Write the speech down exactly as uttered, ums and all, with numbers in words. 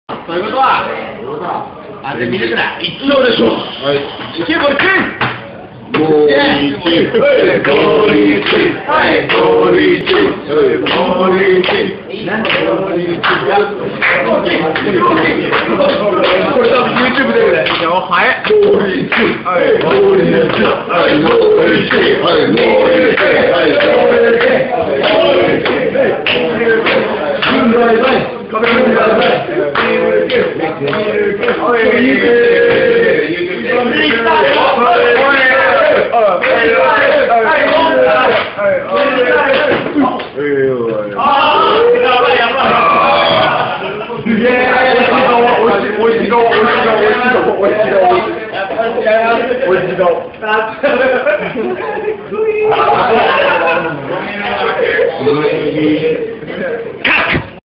そういうことは、あれ見てくれ、一丁でしょ。はい。いけ、もう一もう一はいゴリチはいゴリチゴリチなんでゴリチこれ多分 YouTube でねはいゴリチはいゴリチはいゴリチはいゴリチはいゴリチ信頼ないカメラにくださいカッ